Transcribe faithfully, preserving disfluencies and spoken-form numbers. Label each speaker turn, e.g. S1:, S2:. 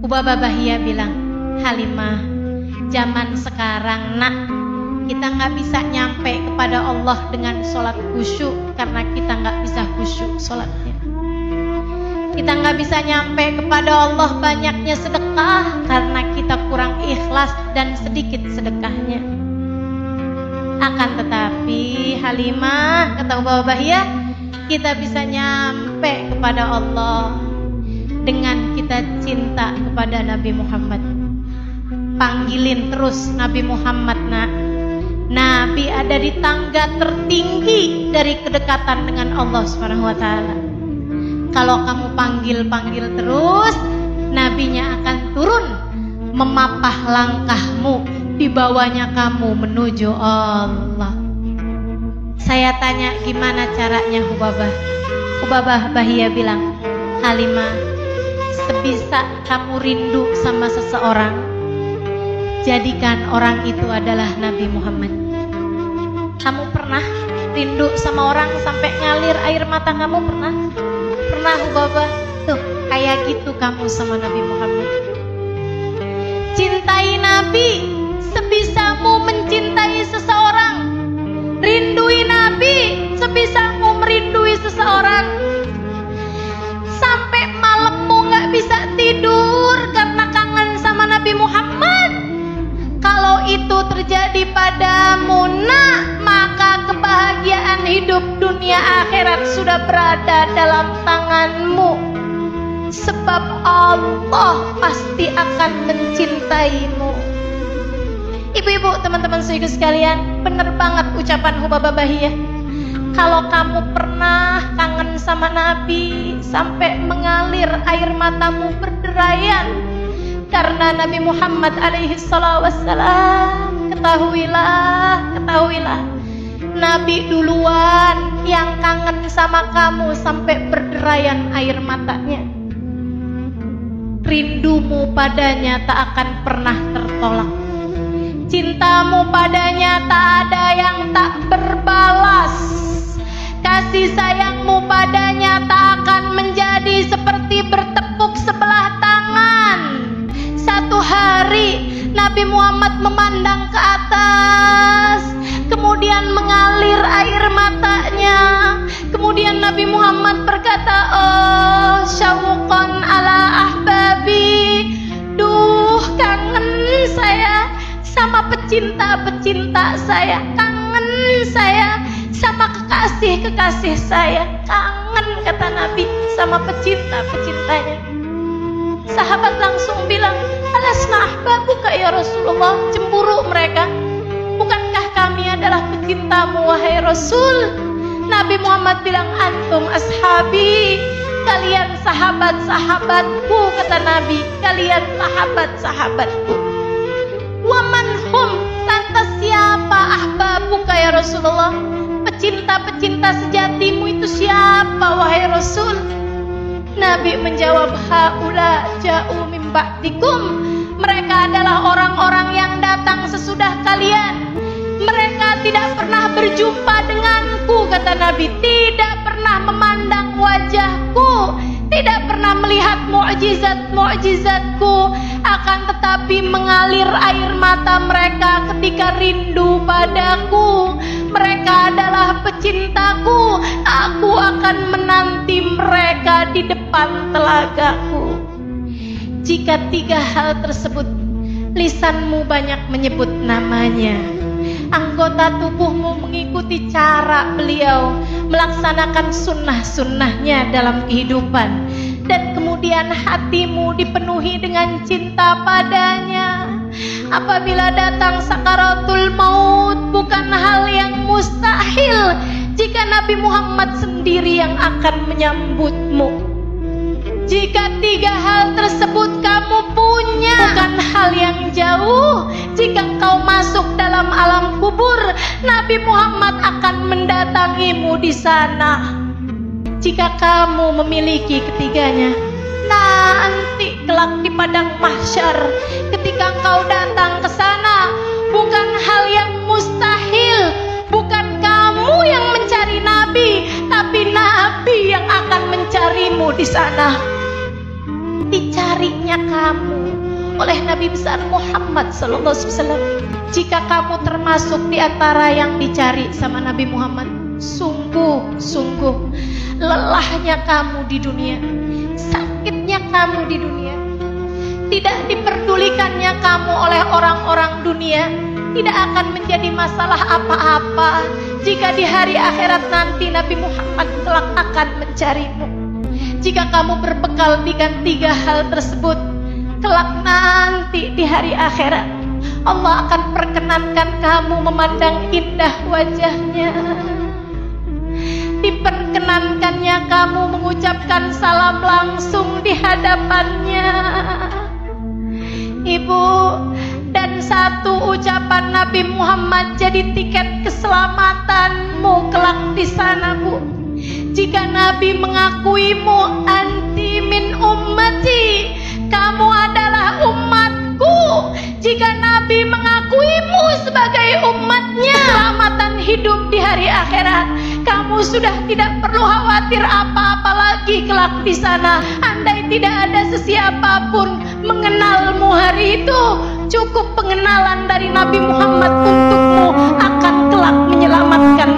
S1: Ubaba Bahia bilang, Halimah, zaman sekarang nak, kita nggak bisa nyampe kepada Allah dengan sholat khusyuk karena kita nggak bisa khusyuk sholatnya. Kita nggak bisa nyampe kepada Allah banyaknya sedekah karena kita kurang ikhlas dan sedikit sedekahnya. Akan tetapi Halimah, kata Ubaba Bahia, kita bisa nyampe kepada Allah dengan kita cinta kepada Nabi Muhammad. Panggilin terus Nabi Muhammad nak. Nabi ada di tangga tertinggi dari kedekatan dengan Allah Subhanahu wa taala. Kalau kamu panggil-panggil terus, nabinya akan turun memapah langkahmu, dibawanya kamu menuju Allah. Saya tanya gimana caranya Ubabah? Ubabah Bahia bilang, Halimah, sebisa kamu rindu sama seseorang, jadikan orang itu adalah Nabi Muhammad. Kamu pernah rindu sama orang sampai ngalir air mata kamu? Pernah? Pernah Ubabah? Tuh, kayak gitu kamu sama Nabi Muhammad. Cintai Nabi sebisamu mencintai seseorang. Rindui Nabi sebisamu merindui seseorang. Sampai malammu gak bisa tidur karena kangen sama Nabi Muhammad. Kalau itu terjadi padamu nak, maka kebahagiaan hidup dunia akhirat sudah berada dalam tanganmu. Sebab Allah pasti akan mencintaimu. Ibu-ibu, teman-teman saudara sekalian, benar banget ucapan Ubaba Bahia. Kalau kamu pernah kangen sama Nabi sampai mengalir air matamu berderayan karena Nabi Muhammad alaihi salatu wassalam, ketahuilah, ketahuilah, Nabi duluan yang kangen sama kamu sampai berderayan air matanya. Rindumu padanya tak akan pernah tertolak. Cintamu padanya tak ada yang tak berbalas. Kasih sayangmu padanya tak akan menjadi seperti bertepuk sebelah tangan. Satu hari Nabi Muhammad memandang ke atas, kemudian mengalir air matanya. Kemudian Nabi Muhammad berkata, oh syauqan ala ahbabi, duh kangen saya sama pecinta-pecinta saya, kangen saya sama kekasih-kekasih saya, kangen kata Nabi sama pecinta-pecintanya. Sahabat langsung bilang, alasna ahbabuka ya Rasulullah, cemburu mereka, bukankah kami adalah pecintamu wahai Rasul? Nabi Muhammad bilang, antum ashabi, kalian sahabat-sahabatku, kata Nabi, kalian sahabat-sahabatku. Waman hum, lantas siapa ahbabuka ya Rasulullah? Pecinta-pecinta sejatimu itu siapa wahai Rasul? Nabi menjawab, haula ja'u min ba'dikum, mereka adalah orang-orang yang datang sesudah kalian. Mereka tidak pernah berjumpa denganku, kata Nabi, tidak pernah memandang wajahku, tidak pernah melihat mukjizat-mukjizatku, akan tetapi mengalir air mata mereka ketika rindu padaku. Mereka adalah pecintaku, aku akan menanti mereka di depan telagaku. Jika tiga hal tersebut, lisanmu banyak menyebut namanya, anggota tubuhmu mengikuti cara beliau, melaksanakan sunnah-sunnahnya dalam kehidupan, dan kemudian hatimu dipenuhi dengan cinta padanya. Apabila datang sakaratul maut, bukan hal yang mustahil jika Nabi Muhammad sendiri yang akan menyambutmu. Jika tiga hal tersebut kamu punya, bukan hal yang jauh jika kau masuk dalam alam kubur, Nabi Muhammad akan mendatangimu di sana. Jika kamu memiliki ketiganya, nanti kelak di padang mahsyar ketika kau datang ke sana, bukan hal yang mustahil, bukan kamu yang mencari Nabi, tapi Nabi yang akan mencarimu di sana. dicarinya kamu oleh Nabi besar Muhammad sallallahu alaihi wasallam. Jika kamu termasuk di antara yang dicari sama Nabi Muhammad, sungguh-sungguh lelahnya kamu di dunia, sakitnya kamu di dunia, tidak diperdulikannya kamu oleh orang-orang dunia, tidak akan menjadi masalah apa-apa jika di hari akhirat nanti Nabi Muhammad kelak akan mencarimu. Jika kamu berbekal dengan tiga hal tersebut, kelak nanti di hari akhirat Allah akan perkenankan kamu memandang indah wajahnya, diperkenankannya kamu mengucapkan salam langsung di hadapannya. Ibu, dan satu ucapan Nabi Muhammad jadi tiket keselamatanmu kelak di sana, Bu. Jika Nabi mengakuimu, anti min ummati, kamu adalah umatku. Jika Nabi mengakuimu sebagai umatnya, keselamatan hidup di hari akhirat, kamu sudah tidak perlu khawatir apa-apa lagi kelak di sana. Andai tidak ada sesiapapun mengenalmu hari itu, cukup pengenalan dari Nabi Muhammad untukmu akan kelak menyelamatkan